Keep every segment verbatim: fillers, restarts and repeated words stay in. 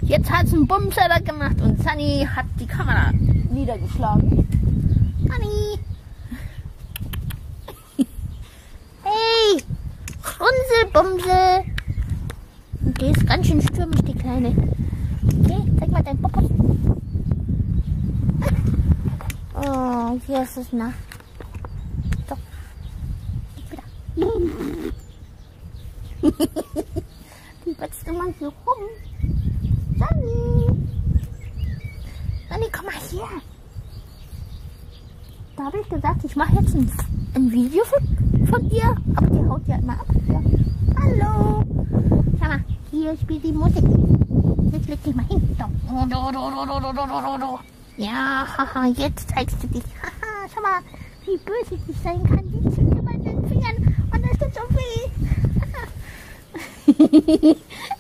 Jetzt hat es einen Bumser gemacht und Sunny hat die Kamera niedergeschlagen. Sunny! Hey! Runzelbumsel! Die ist ganz schön stürmisch, die Kleine. Okay, zeig mal dein Popo. Oh, hier ist es nah. So. Wieder. Die wetzt immer hier rum. Sunny! Sunny, komm mal hier. Da habe ich gesagt, ich mache jetzt ein, ein Video von, von dir. Aber die haut ja immer ab. Ja. Hallo! Schau mal, hier spielt die Musik. Jetzt leg dich mal hin. Do, do, do, do, do, do, do, do. Ja, haha, jetzt zeigst du dich. Haha, schau mal, wie böse ich sein kann. Die zieht immer in den Fingern und das tut so weh.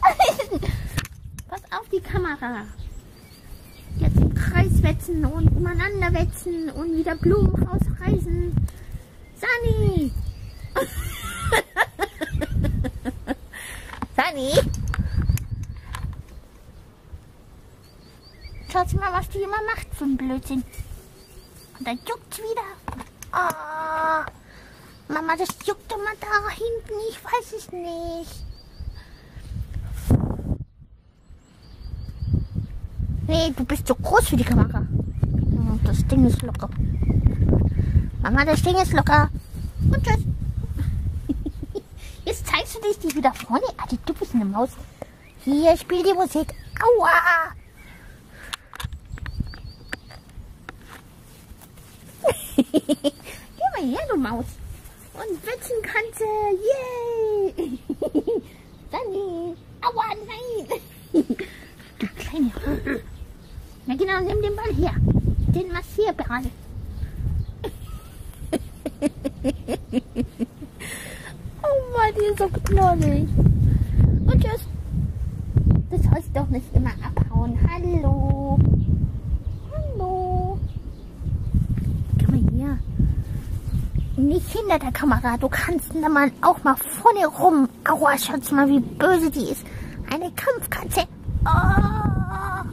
Pass auf die Kamera. Jetzt im Kreis wetzen und umeinander wetzen und wieder Blumen rausreißen. Sunny! Sunny! Schaut mal, was die immer macht für ein Blödsinn. Und dann juckt's wieder. Oh, Mama, das juckt immer da hinten. Ich weiß es nicht. Nee, du bist so groß für die Kamera. Oh, das Ding ist locker. Mama, das Ding ist locker. Und tschüss. Jetzt zeigst du dich die wieder vorne. Ah, du bist eine Maus. Hier, spiel die Musik. Aua! Geh mal her, du Maus. Und wetzen kannst du. Yay! Sunny! Aua, nein! Du kleine. Na genau, nimm den Ball her. Den Massierball. Oh Mann, die ist so knollig. Und tschüss. Das sollst doch nicht immer abhauen. Hallo. Hallo. Komm mal her. Nicht hinter der Kamera. Du kannst da mal auch mal vorne rum. Aua, schaut mal, wie böse die ist. Eine Kampfkatze. Oh.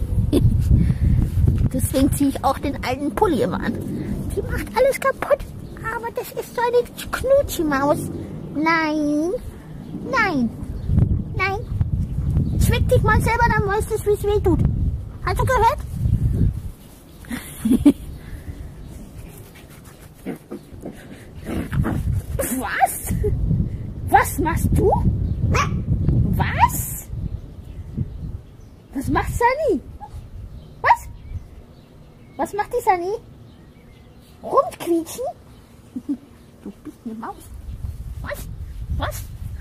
Deswegen ziehe ich auch den alten Pulli immer an. Die macht alles kaputt. Aber das ist so eine Knutschi-Maus. Nein. Nein. Nein. Zwick dich mal selber, dann weißt du, wie es weh tut. Hast du gehört? Was? Was machst du? Was? Was macht Sunny? Was? Was macht die Sunny? Rumquietschen? Du bist eine Maus. Was? Was?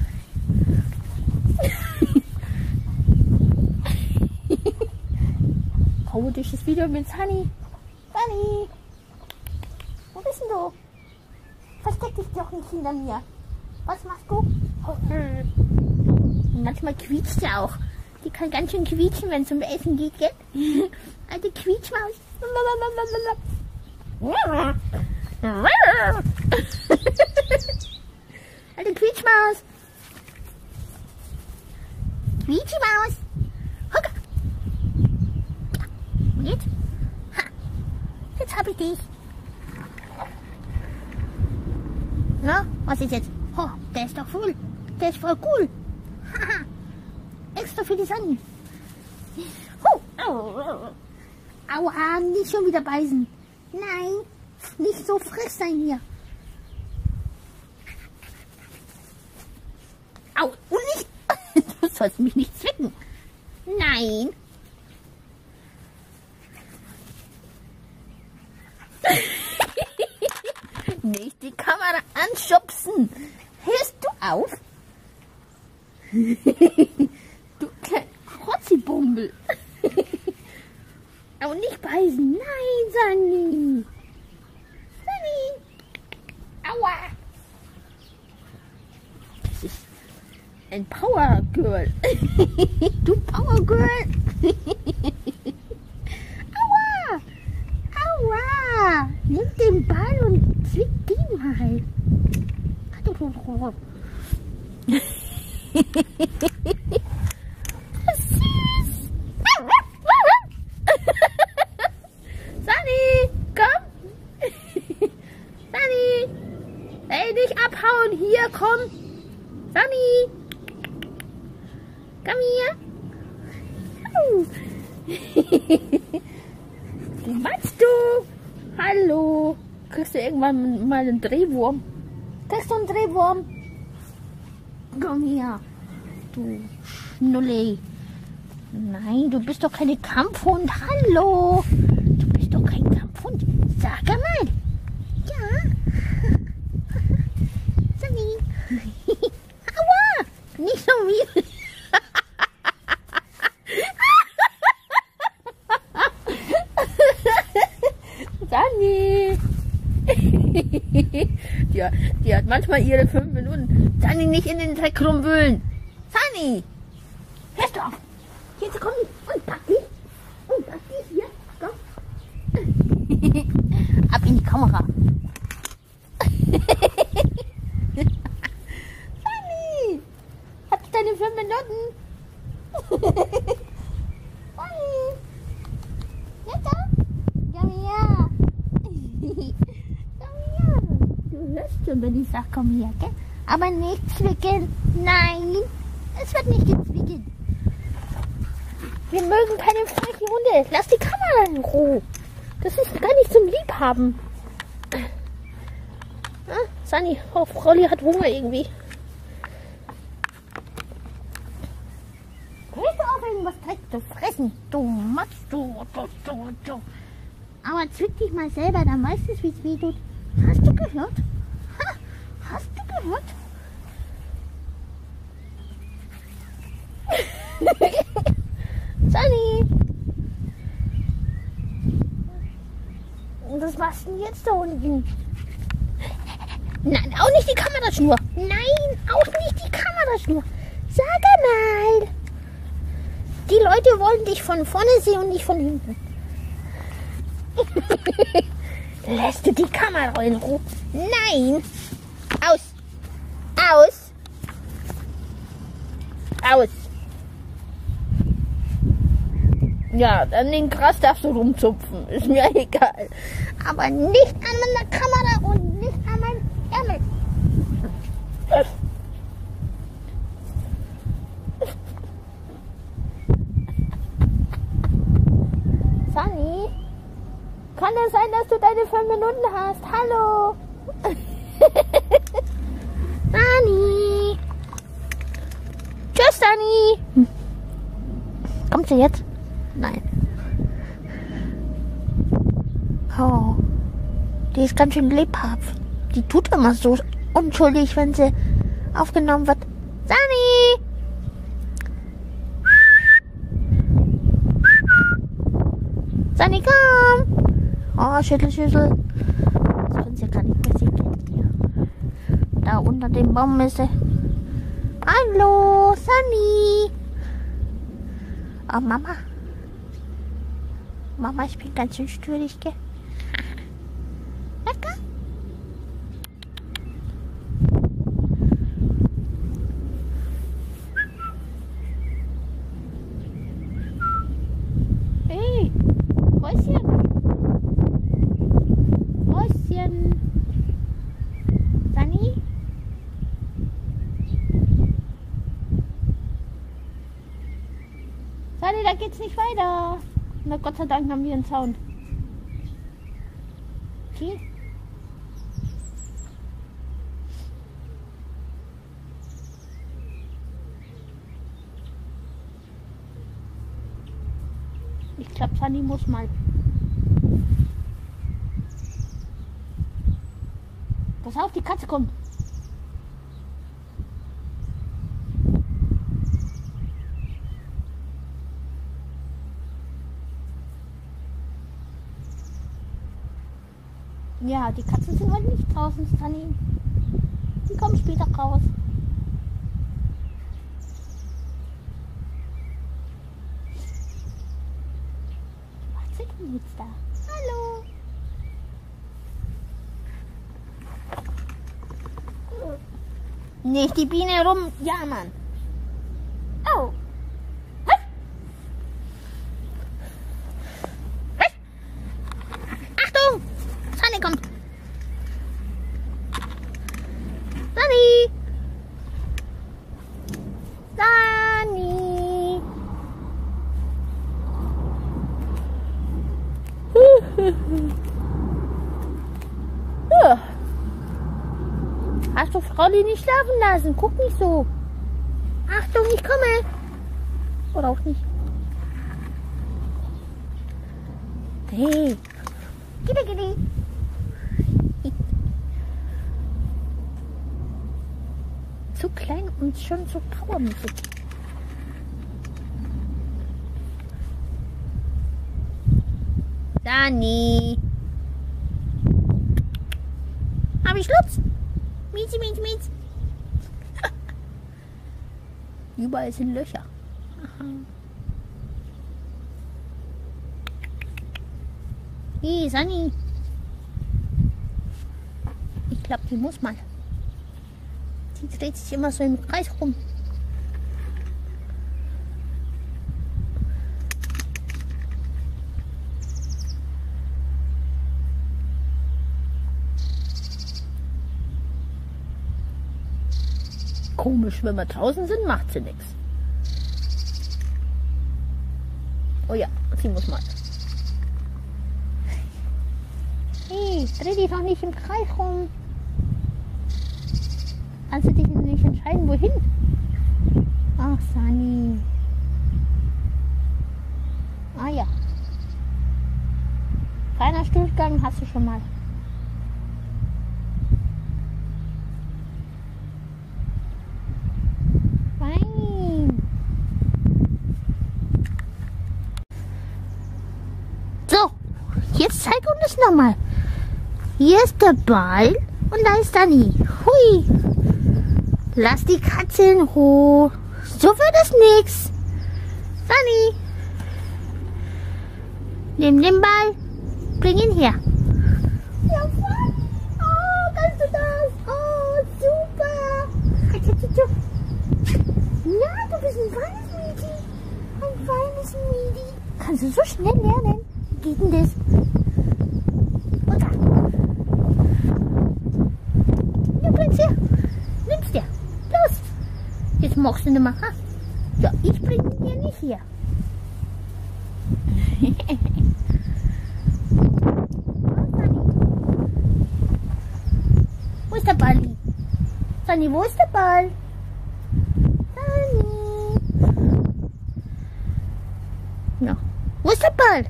Hau durch das Video mit Sunny. Sunny! Wo bist denn du? Versteck dich doch nicht hinter mir. Was machst du? Und manchmal quietscht sie auch. Die kann ganz schön quietschen, wenn es um Essen geht, gell? Alte Quietschmaus. Alte Quietschmaus. Quietschmaus. Hucka. Und jetzt? Ha. Jetzt hab ich dich. Na, was ist jetzt? Oh, der ist doch voll. Der ist voll cool. Haha. Extra für die Sonne. Oh. Aua, nicht schon wieder beißen. Nein, nicht so frisch sein hier. Au, und nicht. Du sollst mich nicht zwicken. Nein. Nicht die Kamera anschubsen. Hörst du auf? Du kleiner Krotzibummel. Aber nicht beißen. Nein, Sunny. Sunny. Aua. Das ist ein Power Girl. Du Power Girl. Aua. Aua. Nimm den Ball und zwick die mal. Süß. Ey, nicht abhauen. Hier, komm. Sunny. Komm hier. Oh. Wie machst du? Hallo. Kriegst du irgendwann mal einen Drehwurm? Kriegst du einen Drehwurm? Komm hier. Du Schnulli. Nein, du bist doch keine Kampfhund. Hallo. Du bist doch kein Kampfhund. Sag mal. Ja. Sunny. Aua. Nicht so wie. Sunny. die, die hat manchmal ihre fünf Minuten. Sunny, nicht in den Dreck rumwühlen. Sunny. Hörst du auf. Jetzt komm und pack dich. Und pack dich hier. Komm. Ab in die Kamera. Sunny. Hast du deine fünf Minuten? Sunny. Jetzt da? Komm her. Komm her. Du hörst schon, wenn ich sage, komm her, gell? Aber nicht zwicken. Nein. Es wird nicht gezwicken. Wir mögen keine frechen Hunde. Lass die Kamera in Ruhe. Das ist gar nicht zum Liebhaben. Ah, Sunny, oh, Rolli hat Hunger irgendwie. Hörst du auf, irgendwas Dreck zu fressen? Du machst du, du, du, du. Aber zwick dich mal selber, dann weißt du, wie es weh tut. Hast du gehört? Ha, hast du gehört? Sunny! Was machst du denn jetzt da unten? Nein, auch nicht die Kameraschnur. Nein, auch nicht die Kameraschnur. Sag mal. Die Leute wollen dich von vorne sehen und nicht von hinten. Lässt du die Kamera in Ruhe? Nein. Aus. Aus. Aus. Ja, dann den Gras darfst du rumzupfen. Ist mir egal. Aber nicht an meiner Kamera und nicht an meinem Ärmel. Sunny, kann es sein, dass du deine fünf Minuten hast? Hallo. Sunny. Tschüss, Sunny. Hm. Kommt sie jetzt? Nein. Oh, die ist ganz schön lebhaft. Die tut immer so unschuldig, wenn sie aufgenommen wird. Sunny! Sunny, komm! Oh, Schüttel, Schüttel. Das können sie gar nicht mehr sehen. Da unter dem Baum ist sie. Hallo, Sunny! Oh, Mama. Mama, ich bin ganz schön stürig, gell? Lecker? Hey, Häuschen. Häuschen. Sunny? Sunny, da geht's nicht weiter. Na Gott sei Dank haben wir einen Zaun. Okay. Ich glaube, Sunny muss mal. Pass auf, die Katze kommt. Ja, die Katzen sind heute nicht draußen, Sunny. Die kommen später raus. Was ist denn jetzt da? Hallo. Nicht die Biene rum. Ja, Mann. Oh. Was? Was? Achtung! Sunny kommt. Rolli nicht schlafen lassen. Guck nicht so. Achtung, ich komme. Oder auch nicht. Hey. Gitti, gitti. So klein und schon so powermäßig. Dani. Hab ich Lutz? Miezi, miezi, miezi. Überall sind Löcher. Aha. Hey, Sunny. Ich glaube, die muss mal. Die dreht sich immer so im Kreis rum. Komisch, wenn wir draußen sind, macht sie nichts. Oh ja, sie muss mal. Hey, dreh dich doch nicht im Kreis rum. Kannst du dich nicht entscheiden, wohin? Ach, Sunny. Ah ja. Kleiner Stuhlgang hast du schon mal. Nein. So, jetzt zeig uns das nochmal. Hier ist der Ball und da ist Dani. Hui. Lass die Katze in Ruhe. So wird es nix. Dani. Nimm den Ball. Bring ihn her. Ja, voll. Oh, kannst du das? Oh, super. Ja, du bist ein feines Mädchen. Ein feines Mädchen. Kannst du so schnell lernen? Wie geht denn das? Ja, bring's her. Nimm's dir. Los. Jetzt machst du nicht mehr. Ha? Ja, ich bring ihn dir nicht her. Wo ist der Ball? Sunny, wo ist der Ball? Sunny. Ja. Wo ist der Ball?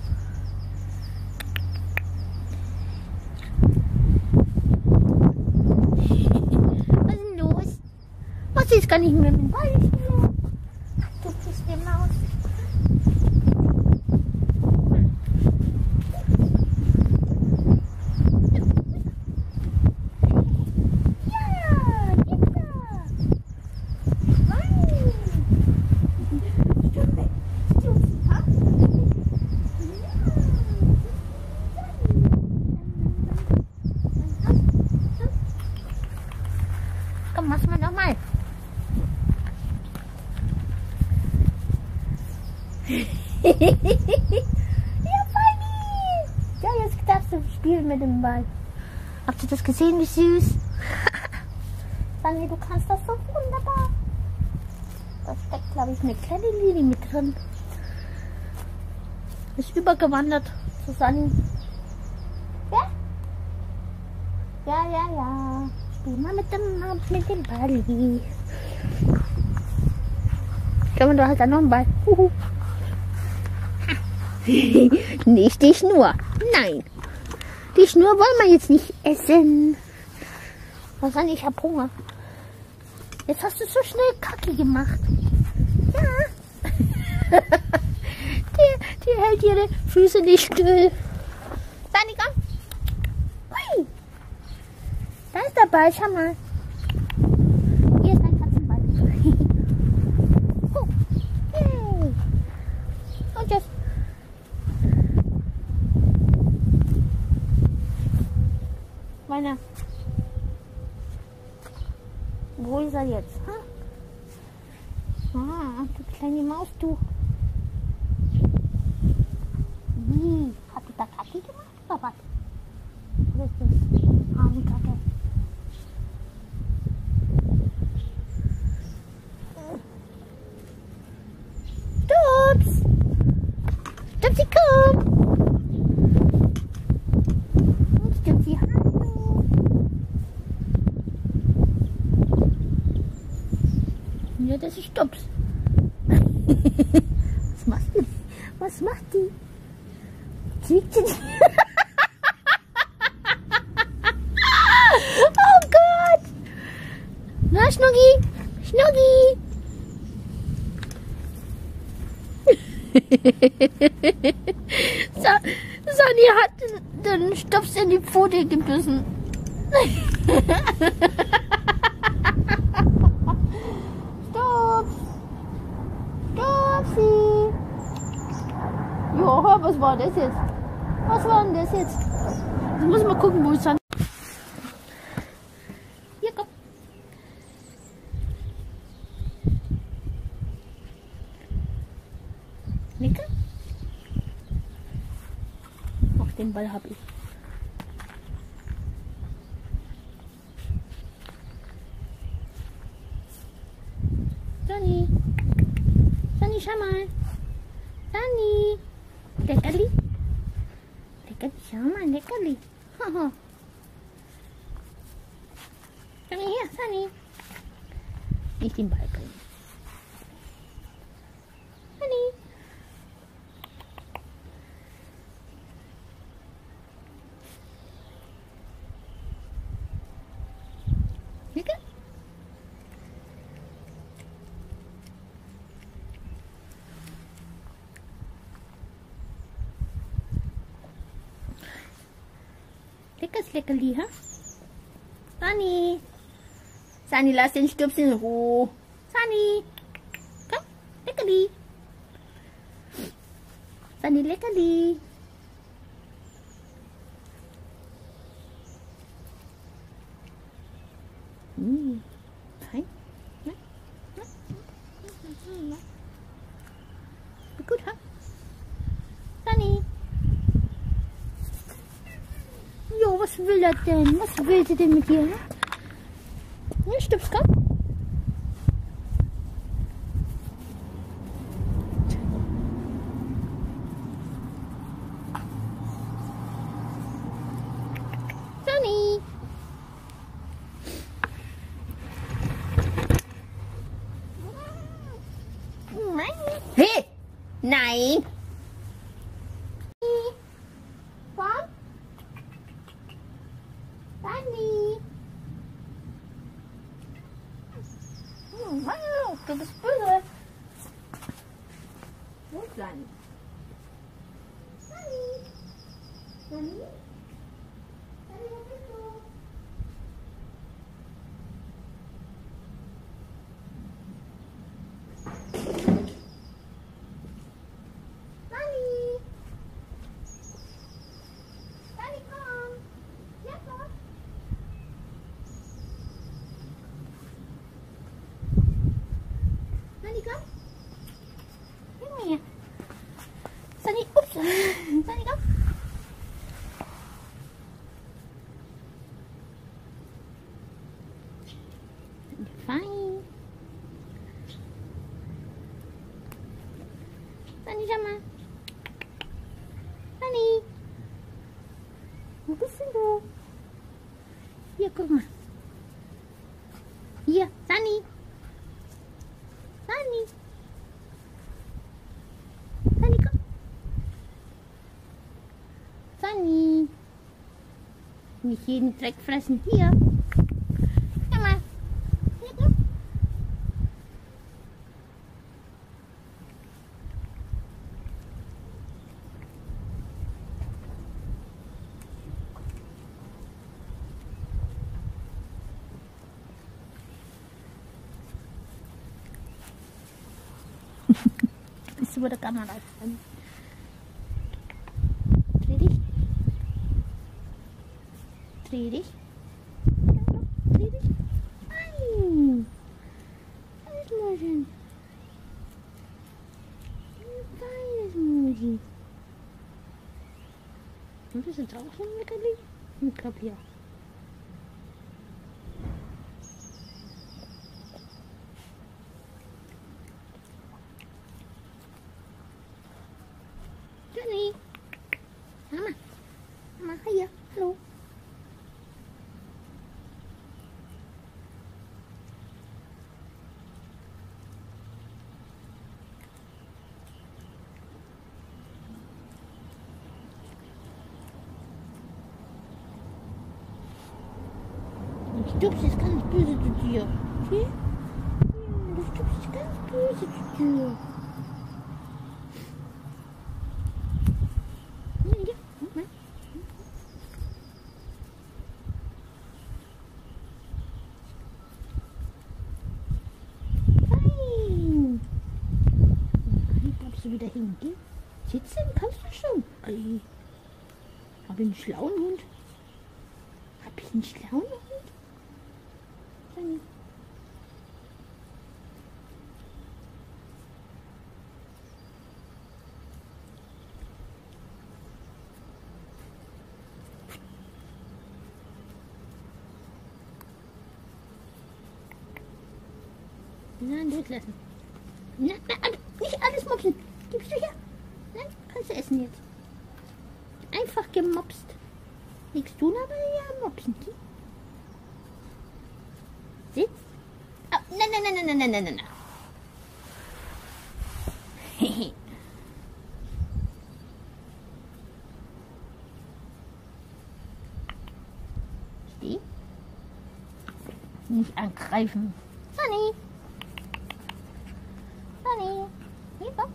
Was ist denn los? Was ist gar nicht mehr mit dem Ball spielen? Du bist eine Maus. Komm, mach's mal nochmal. Ja, Fanny! Ja, jetzt darfst du spielen mit dem Ball. Habt ihr das gesehen, wie süß? Fanny, du kannst das so wunderbar. Da steckt, glaube ich, eine kleine Linie mit drin. Ist übergewandert zu Sunny. Ja? Ja, ja, ja. Spiel mal mit dem, mit dem Ball. Schau mal, du hast da noch einen Ball. Huhu. Nicht die Schnur. Nein. Die Schnur wollen wir jetzt nicht essen. Was an, ich hab Hunger. Jetzt hast du so schnell Kacke gemacht. Ja. die, die hält ihre Füße nicht still. Dani, komm. Hui. Da ist der Ball, schau mal. Hier ist ein Katzenball. Oh. Yay. Und tschüss. Meiner. Wo ist er jetzt? Ha? Ah, du kleine Maus, du. Wie? Hat die da Kacke gemacht oder was? Was ist das? Ah, die Kacke. Stups! Stupsi, komm! Stupsi, hallo! Ne, das ist Stups. Was macht die? Was macht die? Zwiegt die? Oh Gott! Na, Schnuggi! Schnuggi! Sani hat den Stups in die Pfote gebissen. Stups! Stupsi! Jo, hör, was war das jetzt? Was war denn das jetzt? Jetzt muss mal gucken, wo es dann. Hier, komm. Nicke? Ach, den Ball hab ich. Sani. Sani, schau mal. Sani. Leckerli. Leckerli, schau mal, Leckerli. Haha. Komm her, Sani. Nicht den Ball bringen. Sani. Nicke? Leckeres Leckerli, ha? Sani! Sani, lass den Stups in Ruhe. Sani! Komm, Leckerli! Sani, Leckerli! Hm, fein. Na, na, na, na. Gut, ha? Sani! Jo, was will er denn? Was will sie denn mit dir? Ja, Stups, komm. Sani. Hey! Nein! Komm! Sani! Wow, du bist böse! Wo ist Sani? Sani! Sani? Sani, wo bist du? Sani! Sani, komm! Ja, komm! Sani, komm! Komm mal her! Sani, ups! Sani, komm! Fein! Sani, schau mal! Sani! Wo bist denn du? Hier, guck mal! Hier, Sani! Sani! Sani, komm! Sani! Nicht jeden Dreck fressen. Hier! Komm mal! Hier, komm! Bist du bei der Kamera dran? Dreh dich. Dreh dich. Dreh dich. Nein. Alles Mäuschen. Kleines Mäuschen. Und bist du draußen, Leckerli? Ich glaube hier. Sani. Mama. Mama, hier. Hallo. Stups ist ganz böse zu dir. Okay? Der Stups ist ganz böse zu dir. Ja, guck mal. Fein. Nein, darfst du wieder hingehen? Sitzen kannst du schon. Ei. Habe ich einen schlauen Hund? Habe ich einen schlauen Hund? Dann Nein, durchlassen. Nein, nein, nicht alles mopsen. Gibst du her? Nein, kannst du essen jetzt. Einfach gemopst. Nichts tun, aber ja, mopsen. Sitz. Oh, nein, nein, nein, nein, nein, nein, nein, nein. Hehe. Steh. Nicht angreifen. Sunny. Sunny. Hier, komm.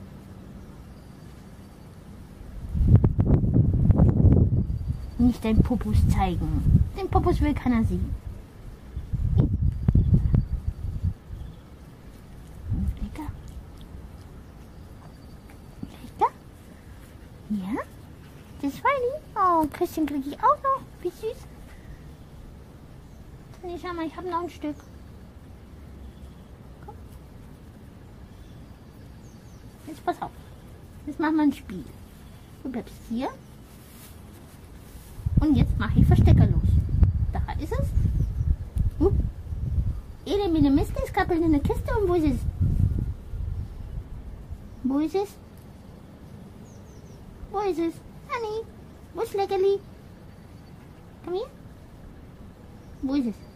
Nicht dein Popus zeigen. Den Popus will keiner sehen. Lecker. Lecker? Ja? Das ist Weini. Oh, Küsschen kriege ich auch noch. Wie süß. Nee, schau mal, ich habe noch ein Stück. Komm. Jetzt pass auf. Jetzt machen wir ein Spiel. Du bleibst hier. Und jetzt mache ich Verstecker los. Da ist es. Uh. Ele mit dem Mist ist kappelt in der Kiste. Und wo ist es? Wo ist es? Wo ist es? Honey, wo ist Leckerli? Komm hier. Wo ist es?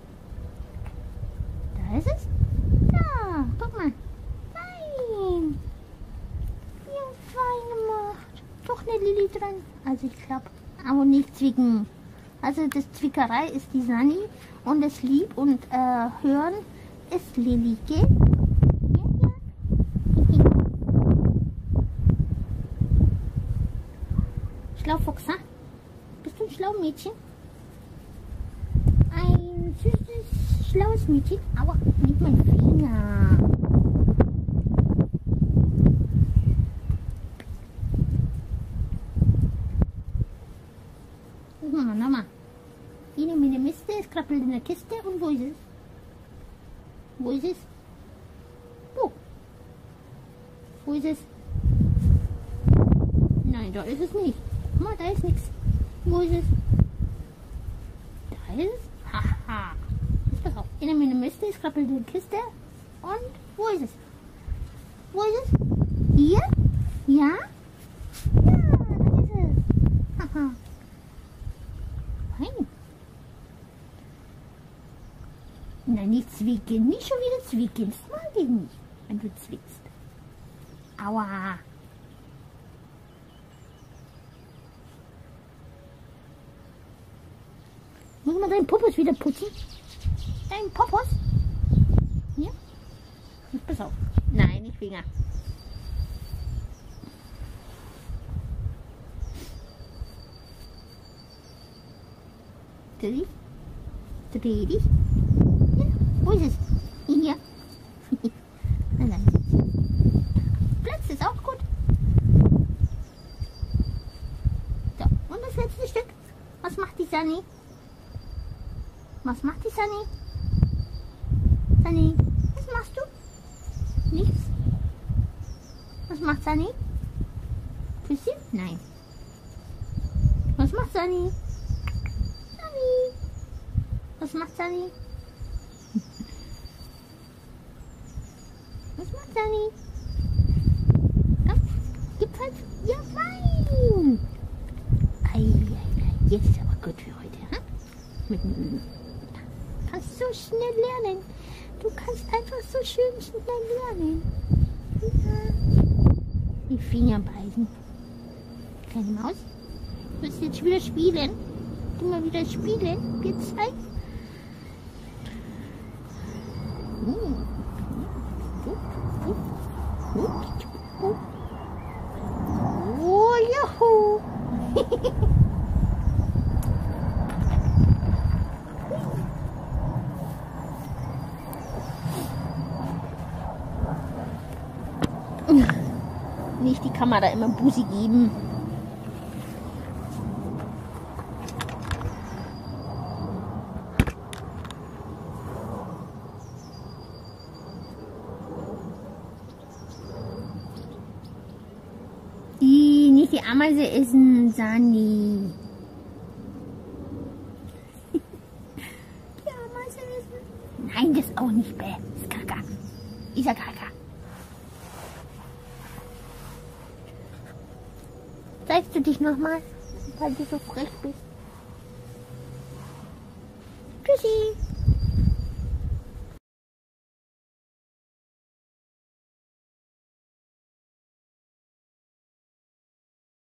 Da ist es. Da, guck mal. Fein. Ja, fein gemacht. Doch eine Lilli drin. Also ich glaube. Aber nicht zwicken. Also das Zwickerei ist die Sunny und das Lieb und äh, Hören ist Lilli, gell? Ja, ja. Schlaufuchs, ha? Bist du ein schlaues Mädchen? Ein süßes, schlaues Mädchen? Aua, nicht mein Finger. Nochmal. Eine meine Miste, es krabbelt in der Kiste und wo ist es? Wo ist es? Wo? Wo ist es? Nein, da ist es nicht. Guck mal, da ist nichts. Wo ist es? Da ist es? Haha. Jetzt pass auf. Eine meine Miste, es krabbelt in der Kiste und wo ist es? Wo ist es? Hier? Ja? Ja, da ist es. Haha. Nein. Nein, nicht zwicken. Nicht schon wieder zwicken. Das mag ich nicht, wenn du zwickst. Aua. Muss man deinen Popos wieder putzen? Dein Popos? Ja? Pass auf. Nein, nicht Finger. Dreh dich. Dreh dich. Ja, wo ist es? Hier. Nein, nein. Platz ist auch gut. So, und das letzte Stück. Was macht die Sunny? Was macht die Sunny? Sunny, was machst du? Nichts. Was macht Sunny? Küsschen? Nein. Was macht Sunny? Was macht Sunny? Was macht Sunny? Komm, gib halt. Ja, fein. Ei, ei, ei. Jetzt ist aber gut für heute. Hm? Mit dem Üben. Du kannst so schnell lernen. Du kannst einfach so schön schnell lernen. Ja. Die Finger beißen. Kleine Maus. Du willst jetzt wieder spielen? Du mal wieder spielen? Wir zeigen. Nicht die Kamera immer Busi geben. Die, nicht die Ameise essen, Sani. Die Ameise essen? Nein, das auch nicht, bäh. Das ist Kaka. Ich sag Kaka. Zeigst du dich nochmal, weil du so frech bist? Tschüssi.